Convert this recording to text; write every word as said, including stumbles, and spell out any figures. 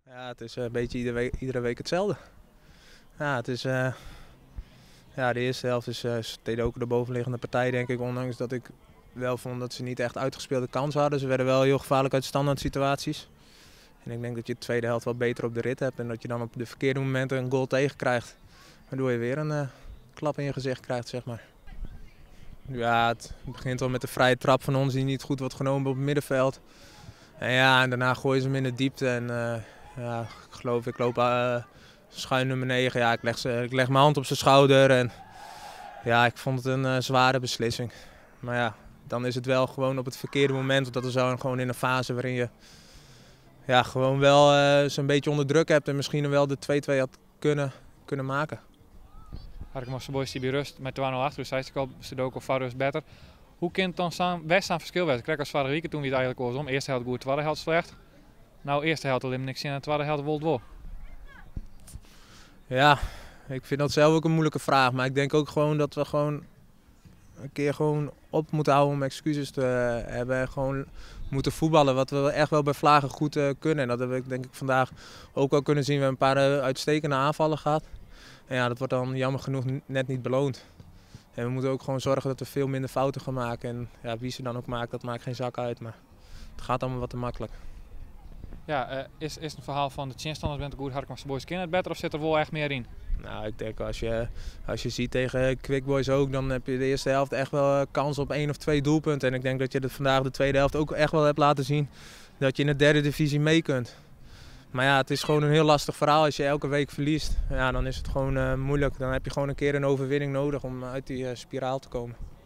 Ja, het is een beetje iedere week, iedere week hetzelfde. Ja, het is, uh, ja, de eerste helft is, uh, deden ook de bovenliggende partij, denk ik. Ondanks dat ik wel vond dat ze niet echt uitgespeelde kansen hadden. Ze werden wel heel gevaarlijk uit standaard situaties. En ik denk dat je de tweede helft wel beter op de rit hebt. En dat je dan op de verkeerde momenten een goal tegen krijgt. Waardoor je weer een uh, klap in je gezicht krijgt, zeg maar. Ja, het begint al met de vrije trap van ons die niet goed wordt genomen op het middenveld. En ja, en daarna gooien ze hem in de diepte. En uh, ja, ik geloof, ik loop uh, schuin nummer negen. Ja, ik leg, ze, ik leg mijn hand op zijn schouder. En ja, ik vond het een uh, zware beslissing. Maar ja, dan is het wel gewoon op het verkeerde moment. Want dat is dan gewoon in een fase waarin je ja, gewoon wel uh, zo'n beetje onder druk hebt. En misschien wel de twee-twee had kunnen, kunnen maken. Harkema's boys die bij rust met twee nul achter, dus zei ik al, ze ook al van rust beter. Hoe kan het dan staan, best aan verschil werden? Kijk, als vorige week toen we het eigenlijk was om. Eerste helft goed, tweede helft slecht. Nou, eerste helft alleen niks in en tweede helft wel wel. Ja, ik vind dat zelf ook een moeilijke vraag. Maar ik denk ook gewoon dat we gewoon een keer gewoon op moeten houden om excuses te uh, hebben. En gewoon moeten voetballen, wat we echt wel bij Vlagen goed uh, kunnen. En dat heb ik denk ik vandaag ook wel kunnen zien. We hebben een paar uh, uitstekende aanvallen gehad. En ja, dat wordt dan jammer genoeg net niet beloond. En we moeten ook gewoon zorgen dat we veel minder fouten gaan maken. En ja, wie ze dan ook maakt, dat maakt geen zak uit. Maar het gaat allemaal wat te makkelijk. Ja, uh, is, is het verhaal van de chinstanders bent goed Harkema's boys kennen het beter of zit er wel echt meer in? Nou, ik denk als je, als je ziet tegen Quick Boys ook, dan heb je de eerste helft echt wel kans op één of twee doelpunten. En ik denk dat je het vandaag de tweede helft ook echt wel hebt laten zien dat je in de derde divisie mee kunt. Maar ja, het is gewoon een heel lastig verhaal. Als je elke week verliest, ja, dan is het gewoon uh, moeilijk. Dan heb je gewoon een keer een overwinning nodig om uit die uh, spiraal te komen.